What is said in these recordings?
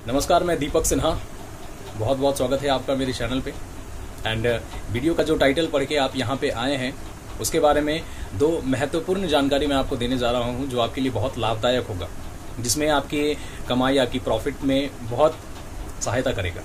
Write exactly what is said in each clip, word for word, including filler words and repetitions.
नमस्कार, मैं दीपक सिन्हा। बहुत बहुत स्वागत है आपका मेरे चैनल पे। एंड वीडियो का जो टाइटल पढ़ के आप यहाँ पे आए हैं उसके बारे में दो महत्वपूर्ण जानकारी मैं आपको देने जा रहा हूँ जो आपके लिए बहुत लाभदायक होगा, जिसमें आपकी कमाई, आपकी प्रॉफिट में बहुत सहायता करेगा।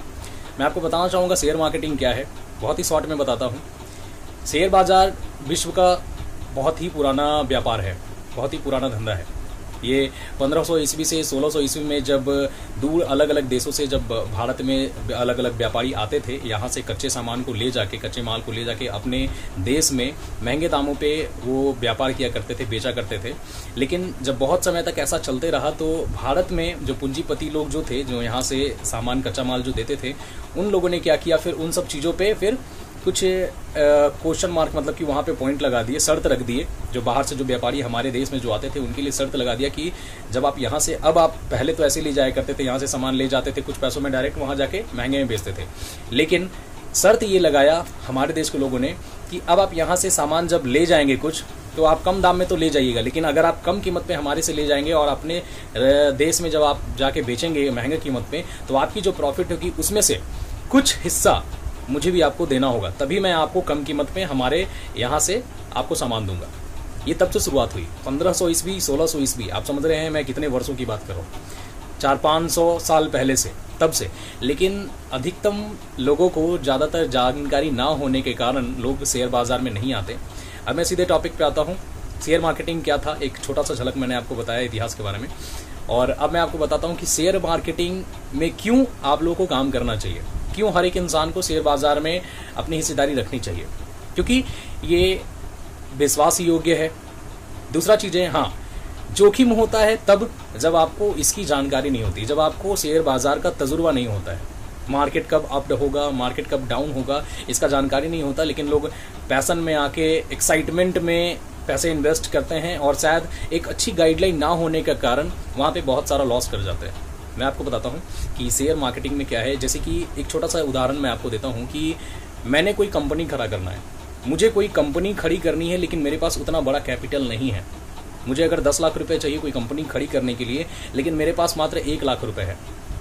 मैं आपको बताना चाहूँगा शेयर मार्केटिंग क्या है। बहुत ही शॉर्ट में बताता हूँ। शेयर बाजार विश्व का बहुत ही पुराना व्यापार है, बहुत ही पुराना धंधा है। ये पंद्रह सौ ईस्वी से सोलह सौ ईस्वी में जब दूर अलग अलग देशों से जब भारत में अलग अलग व्यापारी आते थे, यहाँ से कच्चे सामान को ले जाके, कच्चे माल को ले जाके अपने देश में महंगे दामों पे वो व्यापार किया करते थे, बेचा करते थे। लेकिन जब बहुत समय तक ऐसा चलते रहा तो भारत में जो पूंजीपति लोग जो थे, जो यहाँ से सामान, कच्चा माल जो देते थे, उन लोगों ने क्या किया, फिर उन सब चीज़ों पर फिर कुछ क्वेश्चन मार्क, मतलब कि वहाँ पे पॉइंट लगा दिए, शर्त रख दिए। जो बाहर से जो व्यापारी हमारे देश में जो आते थे उनके लिए शर्त लगा दिया कि जब आप यहाँ से, अब आप पहले तो ऐसे ले जाया करते थे, यहाँ से सामान ले जाते थे कुछ पैसों में, डायरेक्ट वहाँ जाके महंगे में बेचते थे। लेकिन शर्त ये लगाया हमारे देश के लोगों ने कि अब आप यहाँ से सामान जब ले जाएंगे कुछ, तो आप कम दाम में तो ले जाइएगा, लेकिन अगर आप कम कीमत पे हमारे से ले जाएंगे और अपने देश में जब आप जाके बेचेंगे महंगे कीमत पे, तो आपकी जो प्रॉफिट होगी उसमें से कुछ हिस्सा मुझे भी आपको देना होगा, तभी मैं आपको कम कीमत पे हमारे यहाँ से आपको सामान दूंगा। ये तब से शुरुआत हुई, पंद्रह सौ ईस्वी, सोलह सौ ईस्वी। आप समझ रहे हैं मैं कितने वर्षों की बात कर रहा हूँ, चार पाँच सौ साल पहले से, तब से। लेकिन अधिकतम लोगों को ज़्यादातर जानकारी ना होने के कारण लोग शेयर बाजार में नहीं आते। अब मैं सीधे टॉपिक पे आता हूँ। शेयर मार्केटिंग क्या था, एक छोटा सा झलक मैंने आपको बताया इतिहास के बारे में। और अब मैं आपको बताता हूँ कि शेयर मार्केटिंग में क्यों आप लोगों को काम करना चाहिए, क्यों हर एक इंसान को शेयर बाजार में अपनी हिस्सेदारी रखनी चाहिए, क्योंकि ये विश्वास योग्य है। दूसरा चीज़, हाँ, जोखिम होता है तब जब आपको इसकी जानकारी नहीं होती, जब आपको शेयर बाजार का तजुर्बा नहीं होता है। मार्केट कब अप होगा, मार्केट कब डाउन होगा, इसका जानकारी नहीं होता। लेकिन लोग पैशन में आके, एक्साइटमेंट में पैसे इन्वेस्ट करते हैं और शायद एक अच्छी गाइडलाइन ना होने के कारण वहाँ पे बहुत सारा लॉस कर जाते हैं। मैं आपको बताता हूँ कि शेयर मार्केटिंग में क्या है। जैसे कि एक छोटा सा उदाहरण मैं आपको देता हूँ कि मैंने कोई कंपनी खड़ा करना है, मुझे कोई कंपनी खड़ी करनी है, लेकिन मेरे पास उतना बड़ा कैपिटल नहीं है। मुझे अगर दस लाख रुपए चाहिए कोई कंपनी खड़ी करने के लिए, लेकिन मेरे पास मात्र एक लाख रुपए है,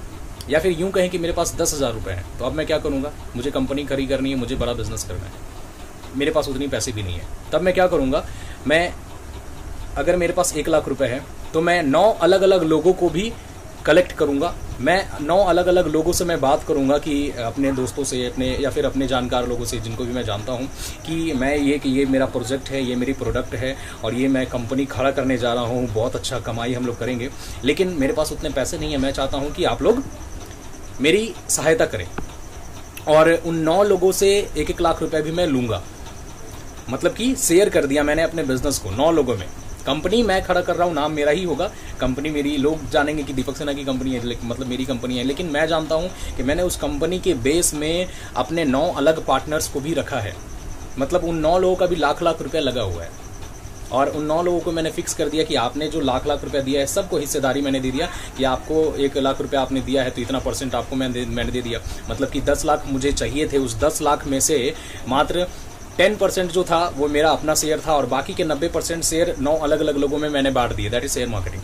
या फिर यूँ कहें कि मेरे पास दस हज़ार रुपये है, तो अब मैं क्या करूँगा? मुझे कंपनी खड़ी करनी है, मुझे बड़ा बिजनेस करना है, मेरे पास उतनी पैसे भी नहीं है। तब मैं क्या करूँगा? मैं, अगर मेरे पास एक लाख रुपए है तो मैं नौ अलग अलग लोगों को भी कलेक्ट करूंगा। मैं नौ अलग अलग लोगों से मैं बात करूंगा कि अपने दोस्तों से, अपने या फिर अपने जानकार लोगों से, जिनको भी मैं जानता हूं, कि मैं ये कि ये मेरा प्रोजेक्ट है, ये मेरी प्रोडक्ट है और ये मैं कंपनी खड़ा करने जा रहा हूं, बहुत अच्छा कमाई हम लोग करेंगे, लेकिन मेरे पास उतने पैसे नहीं है। मैं चाहता हूं कि आप लोग मेरी सहायता करें। और उन नौ लोगों से एक एक लाख रुपये भी मैं लूँगा। मतलब कि शेयर कर दिया मैंने अपने बिजनेस को नौ लोगों में। कंपनी मैं खड़ा कर रहा हूँ, नाम मेरा ही होगा, कंपनी मेरी, लोग जानेंगे कि दीपक सिन्हा की कंपनी है, मतलब मेरी कंपनी है। लेकिन मैं जानता हूँ कि मैंने उस कंपनी के बेस में अपने नौ अलग पार्टनर्स को भी रखा है। मतलब उन नौ लोगों का भी लाख लाख रुपया लगा हुआ है। और उन नौ लोगों को मैंने फिक्स कर दिया कि आपने जो लाख लाख रुपया दिया है, सबको हिस्सेदारी मैंने दे दिया कि आपको एक लाख रुपया आपने दिया है तो इतना परसेंट आपको मैंने दे, मैंने दे दिया। मतलब कि दस लाख मुझे चाहिए थे, उस दस लाख में से मात्र टेन परसेंट जो था वो मेरा अपना शेयर था और बाकी के नब्बे परसेंट शेयर नौ अलग अलग लोगों में मैंने बांट दिए। That is share marketing.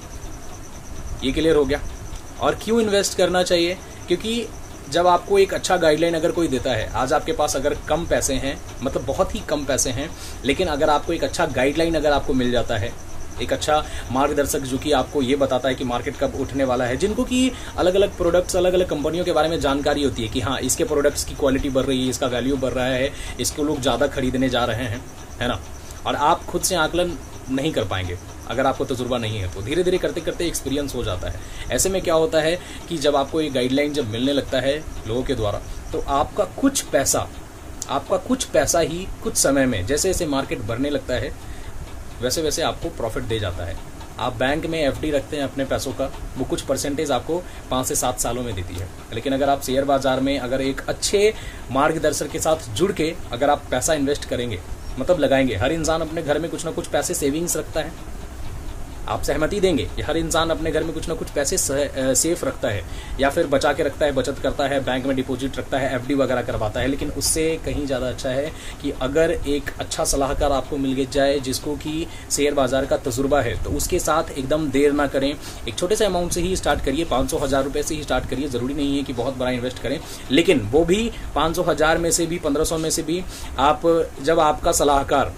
ये क्लियर हो गया। और क्यों इन्वेस्ट करना चाहिए? क्योंकि जब आपको एक अच्छा गाइडलाइन अगर कोई देता है, आज आपके पास अगर कम पैसे हैं, मतलब बहुत ही कम पैसे हैं, लेकिन अगर आपको एक अच्छा गाइडलाइन अगर आपको मिल जाता है, एक अच्छा मार्गदर्शक जो कि आपको ये बताता है कि मार्केट कब उठने वाला है, जिनको कि अलग अलग प्रोडक्ट्स, अलग अलग कंपनियों के बारे में जानकारी होती है कि हाँ, इसके प्रोडक्ट्स की क्वालिटी बढ़ रही है, इसका वैल्यू बढ़ रहा है, इसको लोग ज़्यादा खरीदने जा रहे हैं, है ना। और आप खुद से आकलन नहीं कर पाएंगे अगर आपको तजुर्बा नहीं है, तो धीरे धीरे करते करते एक्सपीरियंस हो जाता है। ऐसे में क्या होता है कि जब आपको एक गाइडलाइन जब मिलने लगता है लोगों के द्वारा, तो आपका कुछ पैसा, आपका कुछ पैसा ही कुछ समय में, जैसे जैसे मार्केट बढ़ने लगता है वैसे वैसे आपको प्रॉफिट दे जाता है। आप बैंक में एफडी रखते हैं अपने पैसों का, वो कुछ परसेंटेज आपको पाँच से सात सालों में देती है। लेकिन अगर आप शेयर बाजार में अगर एक अच्छे मार्गदर्शक के साथ जुड़ के अगर आप पैसा इन्वेस्ट करेंगे, मतलब लगाएंगे, हर इंसान अपने घर में कुछ ना कुछ पैसे सेविंग्स रखता है, आप सहमति देंगे कि हर इंसान अपने घर में कुछ ना कुछ पैसे सेफ रखता है या फिर बचा के रखता है, बचत करता है, बैंक में डिपॉजिट रखता है, एफडी वगैरह करवाता है। लेकिन उससे कहीं ज़्यादा अच्छा है कि अगर एक अच्छा सलाहकार आपको मिल जाए जिसको कि शेयर बाजार का तजुर्बा है, तो उसके साथ एकदम देर ना करें। एक छोटे से अमाउंट से ही स्टार्ट करिए, पाँच सौ हज़ार रुपये से ही स्टार्ट करिए। ज़रूरी नहीं है कि बहुत बड़ा इन्वेस्ट करें, लेकिन वो भी पाँच सौ हज़ार में से भी, पंद्रह सौ में से भी आप जब आपका सलाहकार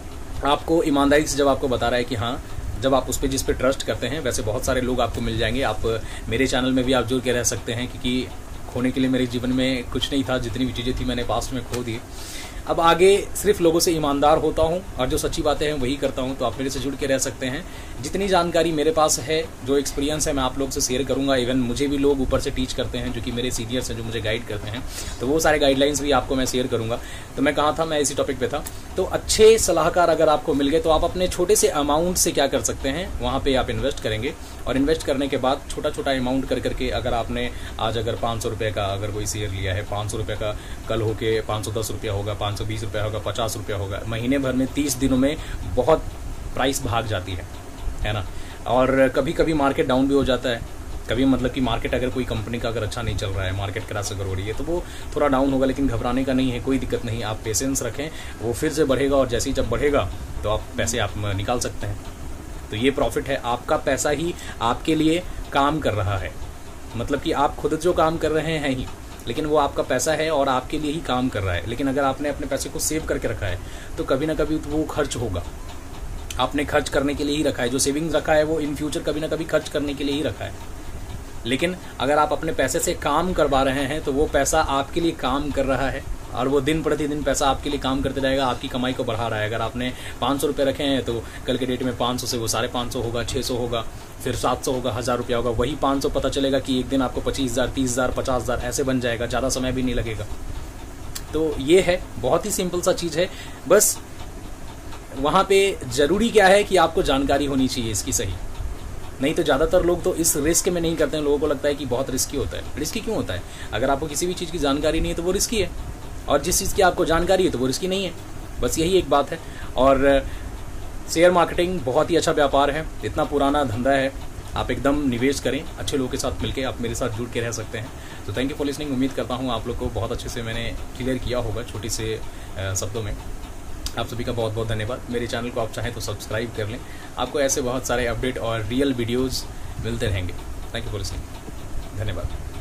आपको ईमानदारी से जब आपको बता रहा है कि हाँ, जब आप उस पर जिस पे ट्रस्ट करते हैं, वैसे बहुत सारे लोग आपको मिल जाएंगे। आप मेरे चैनल में भी आप जुड़ के रह सकते हैं, क्योंकि खोने के लिए मेरे जीवन में कुछ नहीं था, जितनी भी चीज़ें थी मैंने पास्ट में खो दी। अब आगे सिर्फ लोगों से ईमानदार होता हूँ और जो सच्ची बातें हैं वही करता हूँ, तो आप मेरे से जुड़ के रह सकते हैं। जितनी जानकारी मेरे पास है, जो एक्सपीरियंस है, मैं आप लोग से शेयर करूँगा। इवन मुझे भी लोग ऊपर से टीच करते हैं, जो कि मेरे सीनियर्स हैं, जो मुझे गाइड करते हैं, तो वो सारे गाइडलाइंस भी आपको मैं शेयर करूँगा। तो मैं कहाँ था, मैं इसी टॉपिक पे था। तो अच्छे सलाहकार अगर आपको मिल गए तो आप अपने छोटे से अमाउंट से क्या कर सकते हैं, वहाँ पर आप इन्वेस्ट करेंगे। और इन्वेस्ट करने के बाद छोटा छोटा अमाउंट कर करके, अगर आपने आज अगर पाँच सौ रुपये का अगर कोई शेयर लिया है, पाँच सौ रुपये का कल होके पाँच सौ दस रुपया होगा, पाँच सौ बीस रुपया होगा, पचास रुपया होगा, महीने भर में तीस दिनों में बहुत प्राइस भाग जाती है, है ना। और कभी कभी मार्केट डाउन भी हो जाता है, कभी मतलब कि मार्केट अगर कोई कंपनी का अगर अच्छा नहीं चल रहा है, मार्केट क्रैश अगर हो रही है, तो वो थोड़ा डाउन होगा। लेकिन घबराने का नहीं है, कोई दिक्कत नहीं, आप पेशेंस रखें, वो फिर से बढ़ेगा और जैसे ही जब बढ़ेगा तो आप पैसे आप निकाल सकते हैं। तो ये प्रॉफिट है, आपका पैसा ही आपके लिए काम कर रहा है। मतलब कि आप खुद जो काम कर रहे हैं ही, लेकिन वो आपका पैसा है और आपके लिए ही काम कर रहा है। लेकिन अगर आपने अपने पैसे को सेव करके रखा है तो कभी ना कभी वो खर्च होगा। आपने खर्च करने के लिए ही रखा है, जो सेविंग्स रखा है वो इन फ्यूचर कभी ना कभी खर्च करने के लिए ही रखा है। लेकिन अगर आप अपने पैसे से काम करवा रहे हैं तो वो पैसा आपके लिए काम कर रहा है और वो दिन प्रतिदिन पैसा आपके लिए काम करते रहेगा, आपकी कमाई को बढ़ा रहा है। अगर आपने पाँच सौ रुपये रखे हैं तो कल के डेट में पाँच सौ से वो साढ़े पाँच सौ होगा, छः सौ होगा, फिर सात सौ होगा, हज़ार रुपया होगा। वही पाँच सौ पता चलेगा कि एक दिन आपको पच्चीस हज़ार, तीस हज़ार, पचास हज़ार ऐसे बन जाएगा, ज़्यादा समय भी नहीं लगेगा। तो ये है, बहुत ही सिंपल सा चीज़ है। बस वहाँ पे ज़रूरी क्या है कि आपको जानकारी होनी चाहिए इसकी सही। नहीं तो ज़्यादातर लोग तो इस रिस्क में नहीं करते हैं। लोगों को लगता है कि बहुत रिस्की होता है। रिस्की क्यों होता है? अगर आपको किसी भी चीज़ की जानकारी नहीं है तो वो रिस्की है, और जिस चीज़ की आपको जानकारी है तो वो रिस्की नहीं है। बस यही एक बात है। और शेयर मार्केटिंग बहुत ही अच्छा व्यापार है, इतना पुराना धंधा है। आप एकदम निवेश करें, अच्छे लोगों के साथ मिलकर आप मेरे साथ जुड़ के रह सकते हैं। तो थैंक यू फॉर लिसनिंग। उम्मीद करता हूँ आप लोग को बहुत अच्छे से मैंने क्लियर किया होगा, छोटी से शब्दों में। आप सभी का बहुत बहुत धन्यवाद। मेरे चैनल को आप चाहें तो सब्सक्राइब कर लें, आपको ऐसे बहुत सारे अपडेट और रियल वीडियोज़ मिलते रहेंगे। Thank you for listening. धन्यवाद।